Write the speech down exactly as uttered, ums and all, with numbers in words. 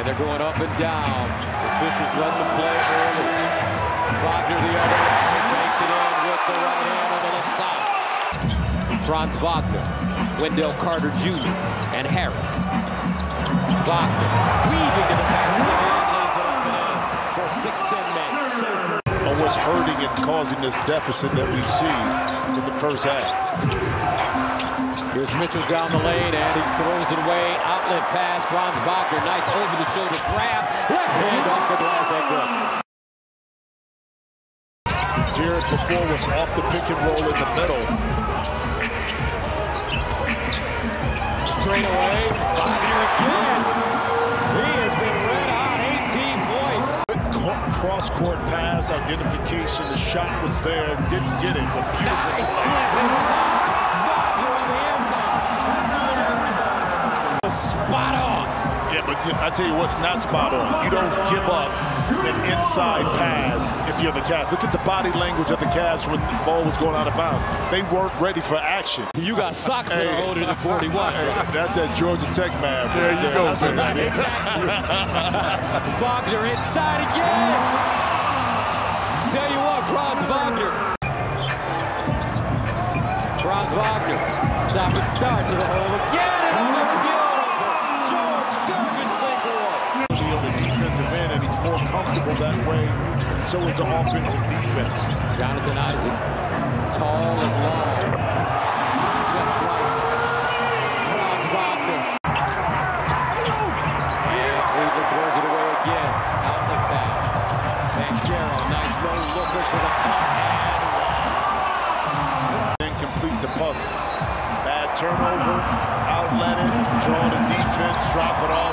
And they're going up and down. Officials let them play early. Wagner the other way. Takes it in with the right hand on the left side. Franz Wagner, Wendell Carter Junior, and Harris. Wagner weaving to the basket and lays it up and in for six ten men. So or what's hurting and causing this deficit that we see in the first half. Here's Mitchell down the lane, and he throws it away. Outlet pass, Franz Wagner, nice over-the-shoulder grab. Left hand off the glass and good. Jared before was off the pick and roll in the middle. Straight away, Wagner again. He has been red hot, eighteen points. Cross-court pass, identification, the shot was there, didn't get it. But nice slip inside. Wagner on the inbound. Spot on. Yeah, but I tell you what's not spot on. You don't give up an inside pass if you're the Cavs. Look at the body language of the Cavs when the ball was going out of bounds. They weren't ready for action. You got socks that are older than forty-one. Hey, that's that Georgia Tech man. There you go. That's what that is. Wagner inside again. Tell you what, Franz Wagner. Franz Wagner. Stop and start to the hole again. And he's more comfortable that way, and so is the offensive defense. Jonathan Isaac, tall and long, just like Franz Wagner. And Cleveland throws it away again. Outlet pass. Banchero, nice low looker to the puck and then complete the puzzle. Bad turnover, outlet it, draw the defense, drop it all.